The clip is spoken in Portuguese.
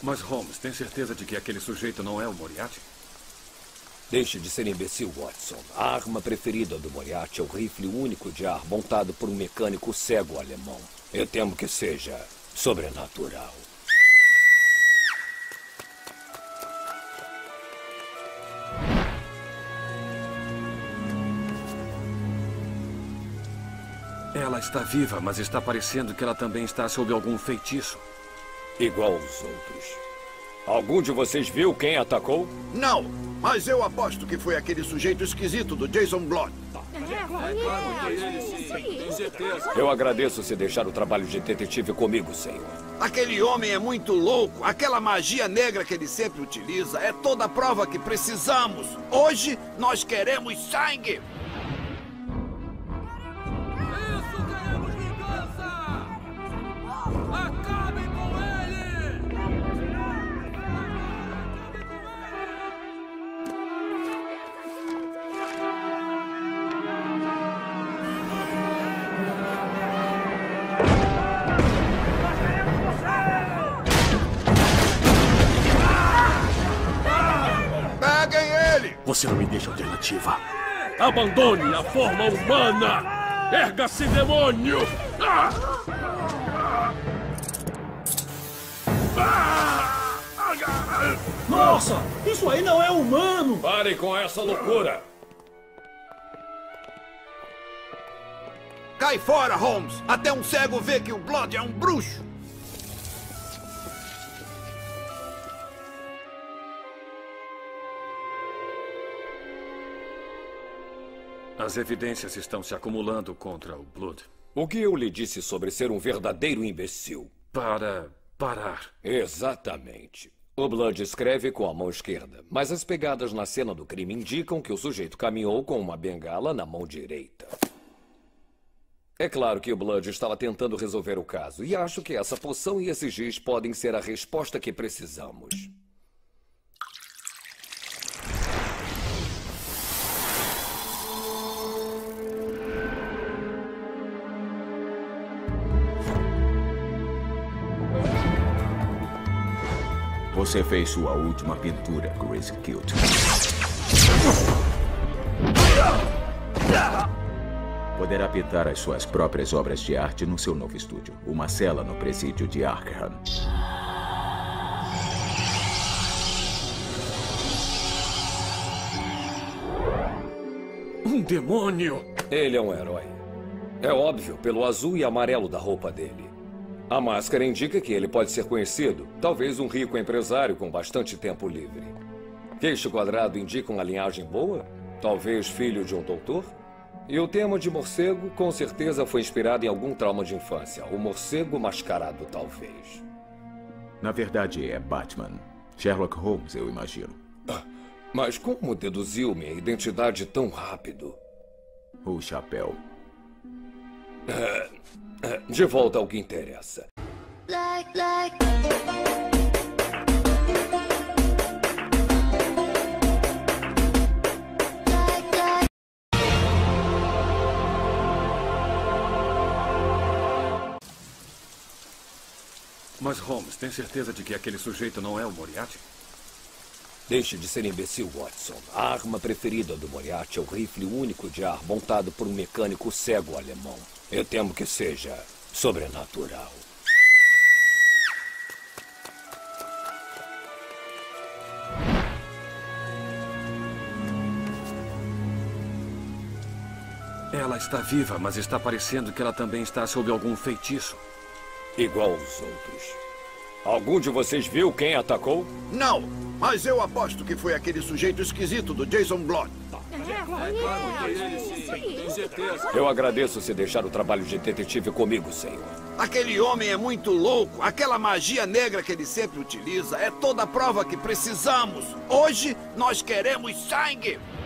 Mas Holmes, tem certeza de que aquele sujeito não é o Moriarty? Deixe de ser imbecil, Watson. A arma preferida do Moriarty é o rifle único de ar montado por um mecânico cego alemão. Eu temo que seja sobrenatural. Ela está viva, mas está parecendo que ela também está sob algum feitiço. Igual aos outros. Algum de vocês viu quem atacou? Não, mas eu aposto que foi aquele sujeito esquisito do Jason Blood. Eu agradeço se deixar o trabalho de detetive comigo, senhor. Aquele homem é muito louco. Aquela magia negra que ele sempre utiliza é toda a prova que precisamos. Hoje, nós queremos sangue. Você não me deixa alternativa. Abandone a forma humana! Erga-se, demônio! Nossa! Isso aí não é humano! Pare com essa loucura! Cai fora, Holmes! Até um cego vê que o Blood é um bruxo! As evidências estão se acumulando contra o Blood. O que eu lhe disse sobre ser um verdadeiro imbecil? Para parar. Exatamente. O Blood escreve com a mão esquerda, mas as pegadas na cena do crime indicam que o sujeito caminhou com uma bengala na mão direita. É claro que o Blood estava tentando resolver o caso, e acho que essa poção e esse giz podem ser a resposta que precisamos. Você fez sua última pintura, Grace Kilt. Poderá pintar as suas próprias obras de arte no seu novo estúdio. Uma cela no presídio de Arkham. Um demônio! Ele é um herói. É óbvio pelo azul e amarelo da roupa dele. A máscara indica que ele pode ser conhecido, talvez um rico empresário com bastante tempo livre. Queixo quadrado indica uma linhagem boa, talvez filho de um doutor. E o tema de morcego com certeza foi inspirado em algum trauma de infância. O morcego mascarado, talvez. Na verdade, é Batman. Sherlock Holmes, eu imagino. Mas como deduziu minha identidade tão rápido? O chapéu. De volta ao que interessa. Mas Holmes, tem certeza de que aquele sujeito não é o Moriarty? Deixe de ser imbecil, Watson. A arma preferida do Moriarty é o rifle único de ar montado por um mecânico cego alemão. Eu temo que seja sobrenatural. Ela está viva, mas está parecendo que ela também está sob algum feitiço. Igual aos outros. Algum de vocês viu quem atacou? Não, mas eu aposto que foi aquele sujeito esquisito do Jason Blood. Eu agradeço se deixar o trabalho de detetive comigo, senhor. Aquele homem é muito louco. Aquela magia negra que ele sempre utiliza é toda a prova que precisamos. Hoje, nós queremos sangue.